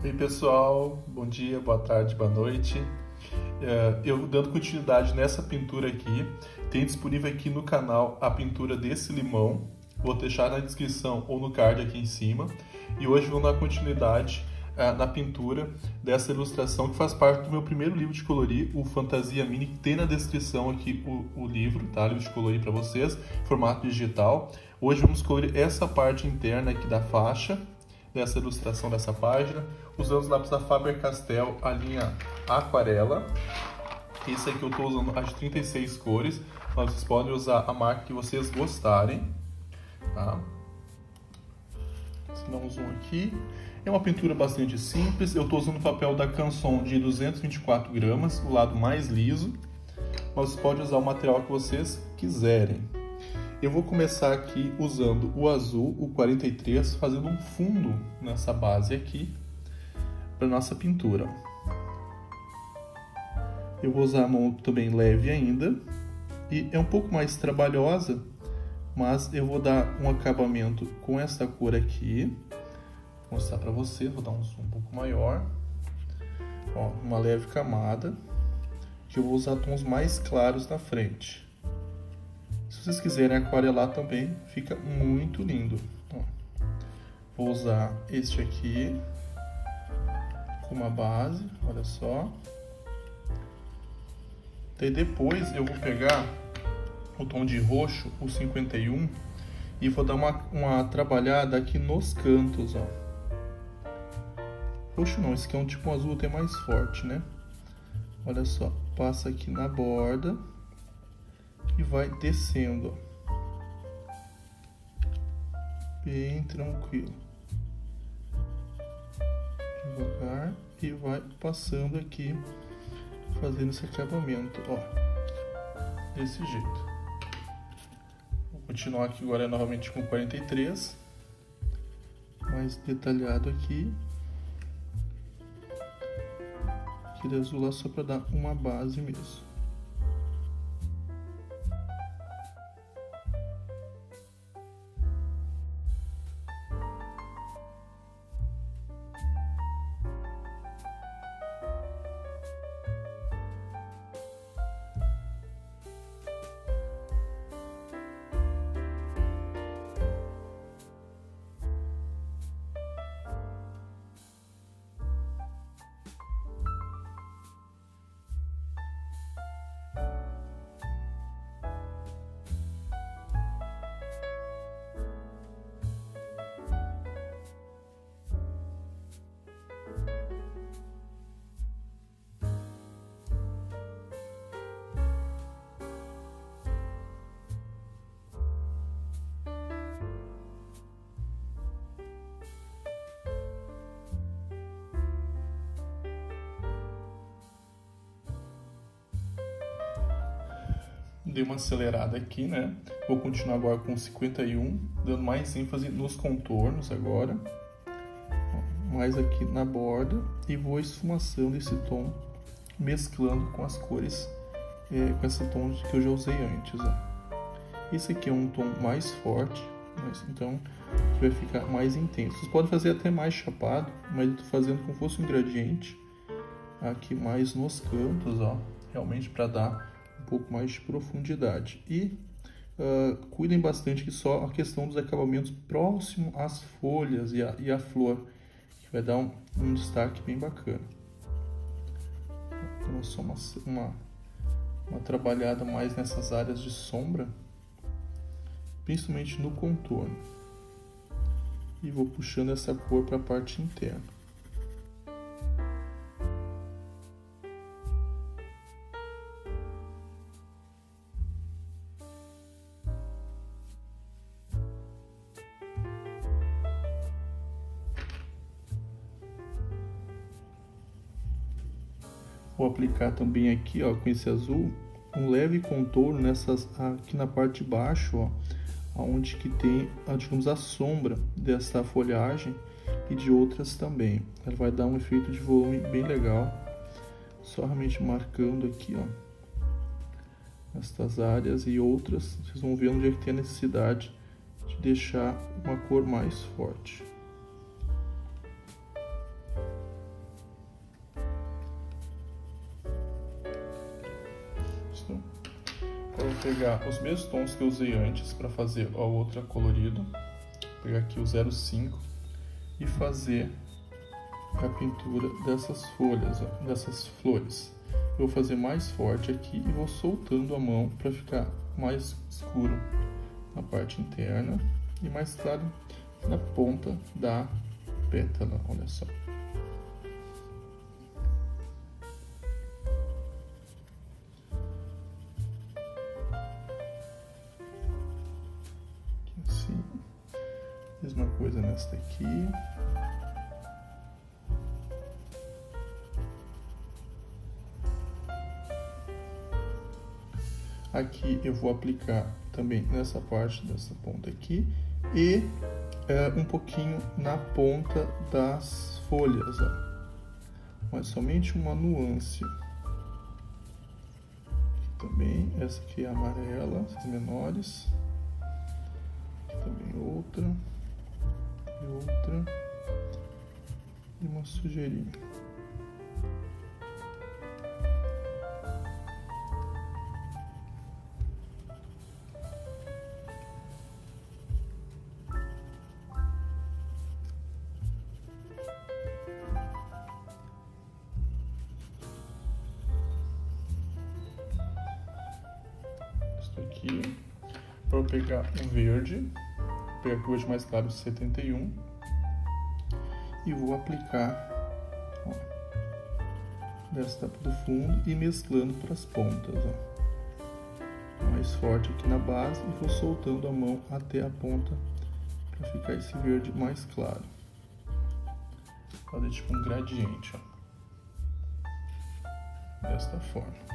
Ei pessoal, bom dia, boa tarde, boa noite. Eu dando continuidade nessa pintura aqui, tem disponível aqui no canal a pintura desse limão, vou deixar na descrição ou no card aqui em cima. E hoje vou dar continuidade na pintura dessa ilustração que faz parte do meu primeiro livro de colorir, o Fantasia Mini, que tem na descrição aqui o livro, tá? Livro de colorir para vocês, formato digital. Hoje vamos colorir essa parte interna aqui da faixa, dessa ilustração dessa página, usando os lápis da Faber-Castell, a linha Aquarela. Esse aqui eu estou usando as 36 cores, mas vocês podem usar a marca que vocês gostarem, tá? Se dá um zoom aqui. É uma pintura bastante simples, eu estou usando o papel da Canson de 224 gramas, o lado mais liso, mas vocês podem usar o material que vocês quiserem. Eu vou começar aqui usando o azul, o 43, fazendo um fundo nessa base aqui para nossa pintura. Eu vou usar a mão também leve ainda e é um pouco mais trabalhosa, mas eu vou dar um acabamento com essa cor aqui. Vou mostrar para vocês, vou dar um zoom um pouco maior. Ó, uma leve camada, que eu vou usar tons mais claros na frente. Se vocês quiserem aquarelar também, fica muito lindo. Ó, vou usar este aqui como base, olha só. Daí depois eu vou pegar o tom de roxo, o 51, e vou dar uma trabalhada aqui nos cantos, ó. Roxo não, esse aqui é um tipo um azul até mais forte, né? Olha só, passa aqui na borda e vai descendo, ó. Bem tranquilo. Devagar e vai passando aqui, fazendo esse acabamento, ó. Desse jeito. Vou continuar aqui agora novamente com 43. Mais detalhado aqui. Aquele azul lá só para dar uma base mesmo. Dei uma acelerada aqui, né? Vou continuar agora com 51, dando mais ênfase nos contornos agora. Mais aqui na borda. E vou esfumaçando esse tom, mesclando com as cores, com esse tom que eu já usei antes, ó. Esse aqui é um tom mais forte, então vai ficar mais intenso. Vocês podem fazer até mais chapado, mas eu tô fazendo como se fosse um gradiente aqui mais nos cantos, ó. Realmente para dar um pouco mais de profundidade. E cuidem bastante que só a questão dos acabamentos próximo às folhas e a flor, que vai dar um destaque bem bacana. Então, só uma trabalhada mais nessas áreas de sombra, principalmente no contorno. E vou puxando essa cor para a parte interna. Vou aplicar também aqui, ó, com esse azul, um leve contorno aqui na parte de baixo, ó, onde que tem, digamos, a sombra dessa folhagem e de outras também. Ela vai dar um efeito de volume bem legal, só realmente marcando aqui, ó, estas áreas e outras. Vocês vão ver onde é que tem a necessidade de deixar uma cor mais forte. rosto. Eu vou pegar os mesmos tons que eu usei antes para fazer a outra colorida. Vou pegar aqui o 05 e fazer a pintura dessas folhas, ó, dessas flores. Eu vou fazer mais forte aqui e vou soltando a mão para ficar mais escuro na parte interna e mais claro na ponta da pétala, olha só. Assim, mesma coisa nesta aqui. Aqui eu vou aplicar também nessa parte dessa ponta aqui e um pouquinho na ponta das folhas, ó. Mas somente uma nuance. Aqui também, essa aqui é amarela, essas menores. Aqui também outra e outra e uma sujeirinha. Aqui, para eu pegar o verde, vou pegar aqui o verde mais claro, 71, e vou aplicar, ó, desta do fundo e mesclando para as pontas, ó. Mais forte aqui na base e vou soltando a mão até a ponta para ficar esse verde mais claro. Fazer tipo um gradiente, ó, desta forma.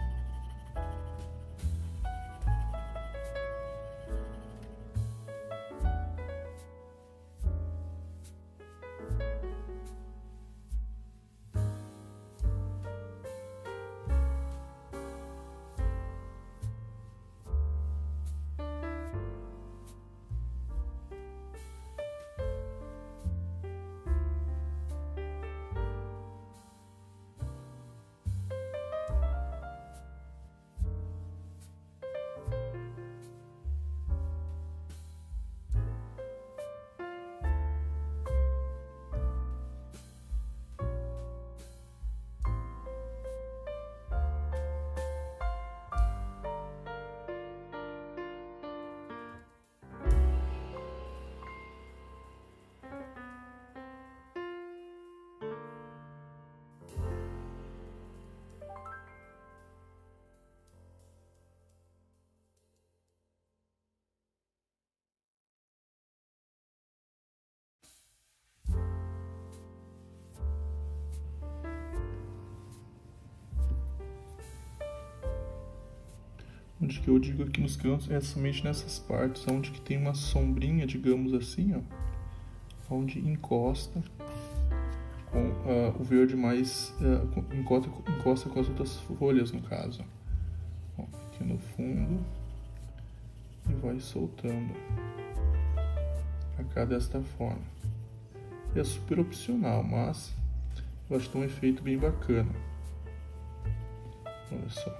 Onde que eu digo aqui nos cantos é somente nessas partes onde que tem uma sombrinha, digamos assim, ó, onde encosta com o verde mais encosta com as outras folhas, no caso, ó, aqui no fundo, e vai soltando pra cá desta forma. É super opcional, mas eu acho que tem um efeito bem bacana. Olha só.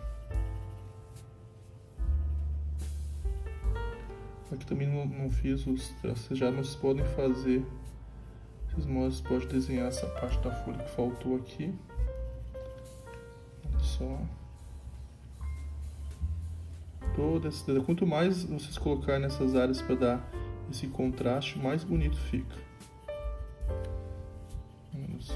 Aqui também não fiz os traços, já não se podem fazer. Esses modos pode desenhar essa parte da folha que faltou aqui. Olha só. Toda essa, quanto mais vocês colocar nessas áreas para dar esse contraste, mais bonito fica. Olha só.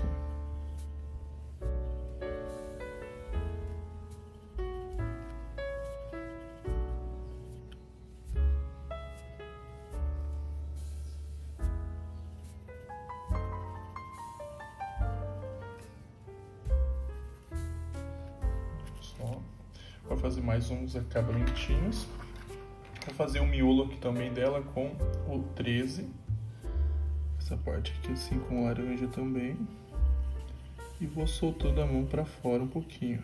Vou fazer mais uns acabamentinhos. Vou fazer o miolo aqui também dela com o 13. Essa parte aqui assim com laranja também. E vou soltando a mão para fora um pouquinho.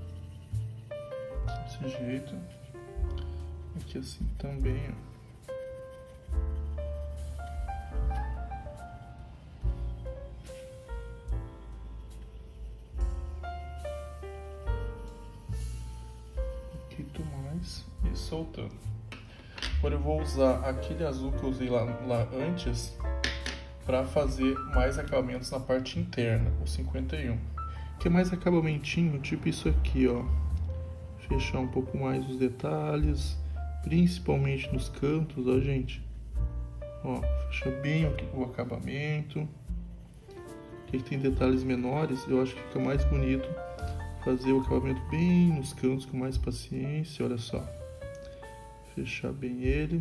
Desse jeito. Aqui assim também, ó. soltando. Agora eu vou usar aquele azul que eu usei lá antes para fazer mais acabamentos na parte interna, o 51. Que é mais acabamentinho, tipo isso aqui, ó. Fechar um pouco mais os detalhes, principalmente nos cantos, ó, gente. Ó, fecha bem o acabamento. Aqui tem detalhes menores, eu acho que fica mais bonito fazer o acabamento bem nos cantos com mais paciência, olha só. Fechar bem ele.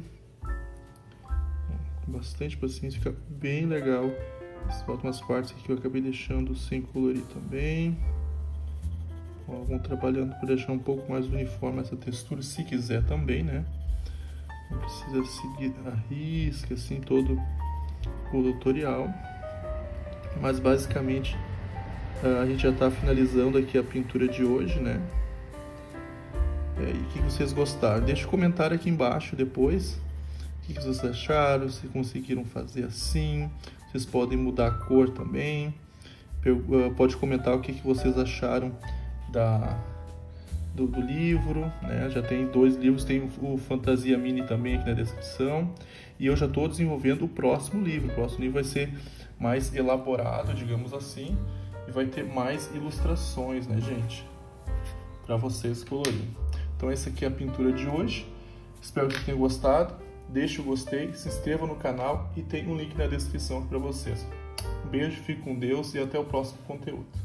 Com bastante paciência, fica bem legal. Faltam umas partes aqui que eu acabei deixando sem colorir também. Ó, vamos trabalhando para deixar um pouco mais uniforme essa textura, se quiser também, né? Não precisa seguir a risca, assim, todo o tutorial. Mas basicamente a gente já está finalizando aqui a pintura de hoje, né? E o que vocês gostaram? Deixa um comentário aqui embaixo depois. O que vocês acharam? Se conseguiram fazer assim? Vocês podem mudar a cor também. Pode comentar o que vocês acharam do livro, né? Já tem 2 livros, tem o Fantasia Mini também aqui na descrição. E eu já estou desenvolvendo o próximo livro. O próximo livro vai ser mais elaborado, digamos assim, e vai ter mais ilustrações, né, gente? Para vocês colorirem. Então essa aqui é a pintura de hoje. Espero que tenham gostado. Deixe o gostei, se inscreva no canal e tem um link na descrição para vocês. Um beijo, fique com Deus e até o próximo conteúdo.